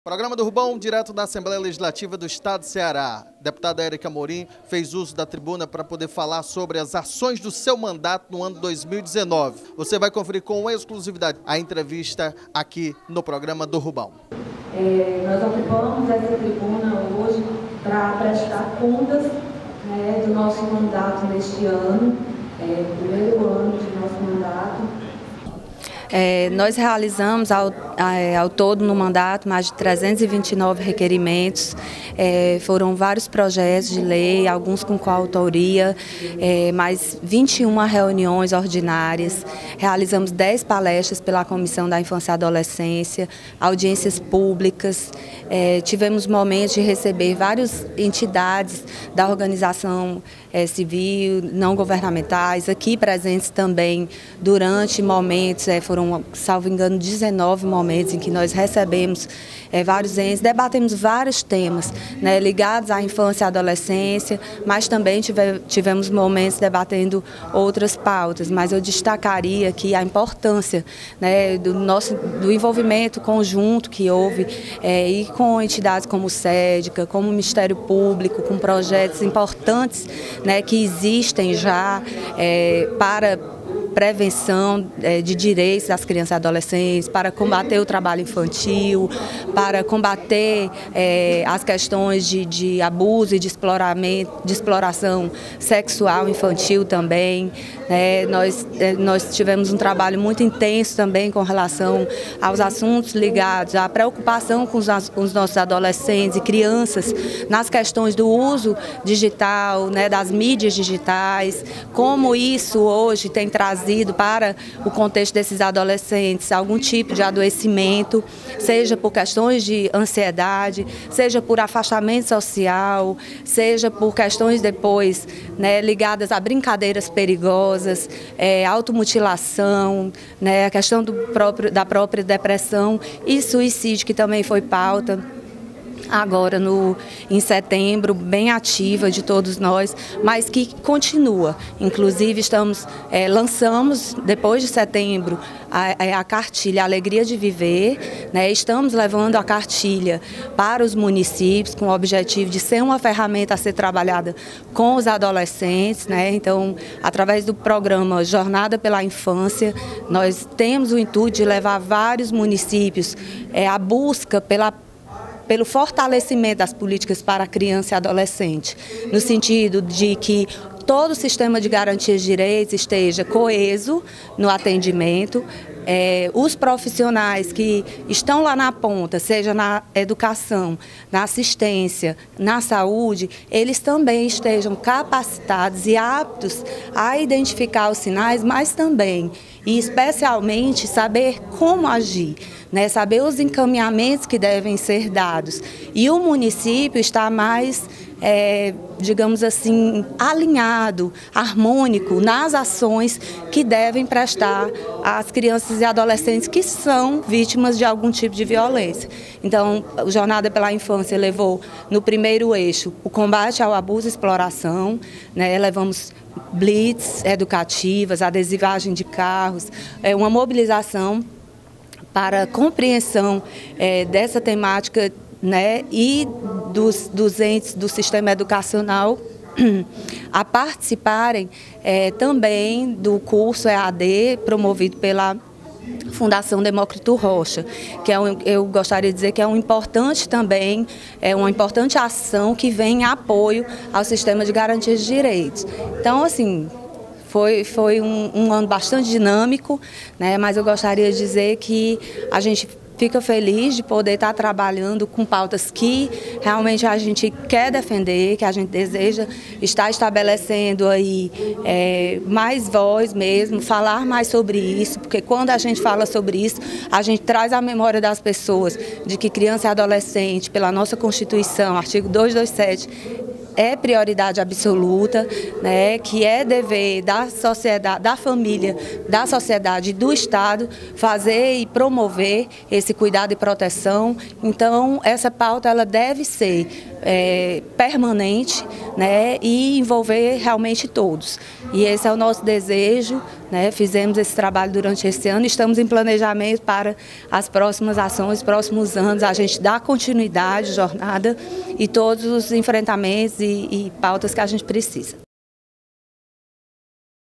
Programa do Rubão, direto da Assembleia Legislativa do Estado do Ceará. A deputada Érica Amorim fez uso da tribuna para poder falar sobre as ações do seu mandato no ano 2019. Você vai conferir com exclusividade a entrevista aqui no programa do Rubão. Nós ocupamos essa tribuna hoje para prestar contas, do nosso mandato neste ano, primeiro ano de nosso mandato. Nós realizamos ao todo no mandato mais de 329 requerimentos, foram vários projetos de lei, alguns com coautoria, mais 21 reuniões ordinárias, realizamos 10 palestras pela Comissão da Infância e Adolescência, audiências públicas, tivemos momentos de receber várias entidades da organização civil, não governamentais, aqui presentes também durante momentos, foram, salvo engano, 19 momentos em que nós recebemos vários entes, debatemos vários temas ligados à infância e adolescência, mas também tivemos momentos debatendo outras pautas, mas eu destacaria aqui a importância do envolvimento conjunto que houve e com entidades como o SEDCA, como o Ministério Público, com projetos importantes que existem já para prevenção de direitos das crianças e adolescentes, para combater o trabalho infantil, para combater as questões de abuso e de exploração sexual infantil também. Nós tivemos um trabalho muito intenso também com relação aos assuntos ligados à preocupação com os nossos adolescentes e crianças nas questões do uso digital, das mídias digitais, como isso hoje tem trazido para o contexto desses adolescentes algum tipo de adoecimento, seja por questões de ansiedade, seja por afastamento social, seja por questões depois ligadas a brincadeiras perigosas, automutilação, a questão da própria depressão e suicídio, que também foi pauta agora em setembro, bem ativa de todos nós, mas que continua. Inclusive lançamos, depois de setembro, a cartilha Alegria de Viver, estamos levando a cartilha para os municípios com o objetivo de ser uma ferramenta a ser trabalhada com os adolescentes, Então, através do programa Jornada pela Infância, nós temos o intuito de levar vários municípios à busca pelo fortalecimento das políticas para a criança e adolescente, no sentido de que todo o sistema de garantias de direitos esteja coeso no atendimento, os profissionais que estão lá na ponta, seja na educação, na assistência, na saúde, eles também estejam capacitados e aptos a identificar os sinais, mas também e especialmente saber como agir, saber os encaminhamentos que devem ser dados. E o município está mais, digamos assim, alinhado, harmônico nas ações que devem prestar às crianças e adolescentes que são vítimas de algum tipo de violência. Então, a Jornada pela Infância levou no primeiro eixo o combate ao abuso e exploração, levamos blitz educativas, adesivagem de carros, uma mobilização para a compreensão dessa temática e dos entes do sistema educacional a participarem também do curso EAD promovido pela Fundação Demócrito Rocha, que eu gostaria de dizer que é um importante também, uma importante ação que vem em apoio ao sistema de garantias de direitos. Então, assim, foi um ano bastante dinâmico, mas eu gostaria de dizer que a gente fica feliz de poder estar trabalhando com pautas que realmente a gente quer defender, que a gente deseja estar estabelecendo aí mais voz mesmo, falar mais sobre isso, porque quando a gente fala sobre isso, a gente traz à memória das pessoas de que criança e adolescente, pela nossa Constituição, artigo 227, é prioridade absoluta, que é dever da sociedade, da família, da sociedade e do Estado fazer e promover esse cuidado e proteção. Então, essa pauta ela deve ser permanente, e envolver realmente todos. E esse é o nosso desejo, né? Fizemos esse trabalho durante esse ano, estamos em planejamento para as próximas ações, próximos anos, a gente dá continuidade, jornada e todos os enfrentamentos e pautas que a gente precisa.